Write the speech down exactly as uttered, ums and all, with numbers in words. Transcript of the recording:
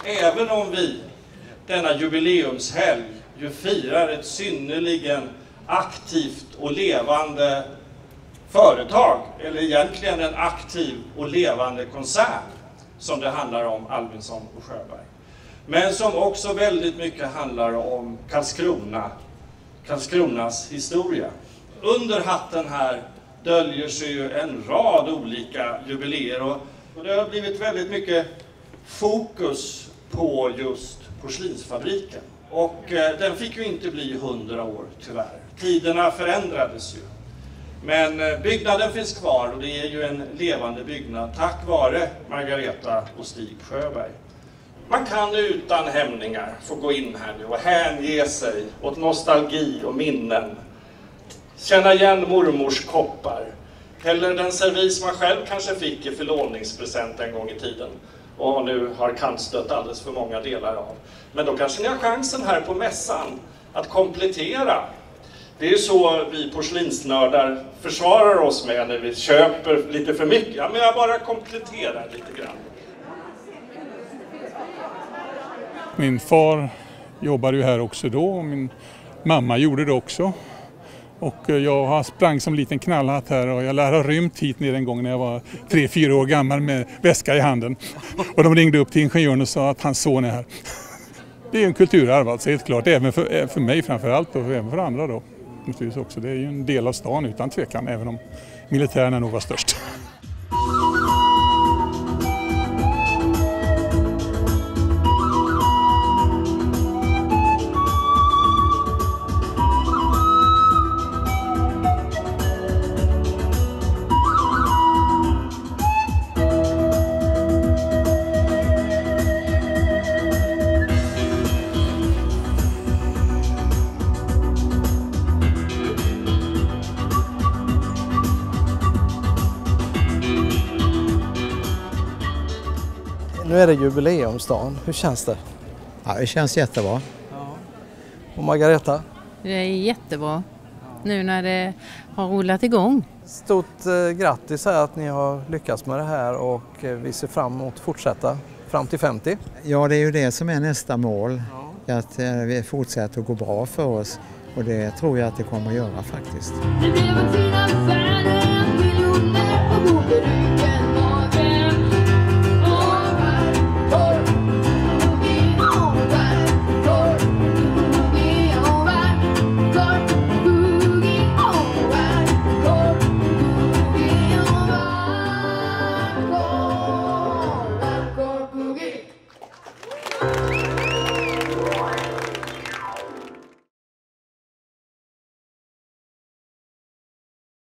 även om vi denna jubileumshelg ju firar ett synnerligen aktivt och levande företag, eller egentligen en aktiv och levande koncern som det handlar om, Albinsson och Sjöberg. Men som också väldigt mycket handlar om Karlskrona, Karlskronas historia. Under hatten här döljer sig ju en rad olika jubileer och, och det har blivit väldigt mycket fokus på just porslinsfabriken. Och eh, den fick ju inte bli hundra år tyvärr. Tiderna förändrades ju. Men eh, byggnaden finns kvar och det är ju en levande byggnad tack vare Margareta och Stig Sjöberg. Man kan utan hämningar få gå in här nu och hänge sig åt nostalgi och minnen. Känna igen mormors koppar. Eller den servis man själv kanske fick i förlovningspresent en gång i tiden. Och nu har kantstött alldeles för många delar av. Men då kanske ni har chansen här på mässan att komplettera. Det är ju så vi porslinsnördar försvarar oss med när vi köper lite för mycket. Ja, men jag bara kompletterar lite grann. Min far jobbade ju här också då och min mamma gjorde det också. Och jag sprang som liten knallhatt här och jag lär ha rymt hit ner en gång när jag var tre, fyra år gammal med väska i handen. Och de ringde upp till ingenjören och sa att hans son är här. Det är en kulturarv alltså, helt klart. Även för, för mig framförallt och även för andra då. Också. Det är ju en del av stan utan tvekan, även om militärerna nog var störst. Nu är det jubileumsdagen. Hur känns det? Ja, det känns jättebra. Ja. Och Margareta? Det är jättebra. Nu när det har rullat igång. Stort eh, grattis här att ni har lyckats med det här och eh, vi ser fram emot att fortsätta fram till femtio. Ja, det är ju det som är nästa mål. Ja. Att eh, vi fortsätter att gå bra för oss och det tror jag att det kommer att göra faktiskt. Det blev en fin affär.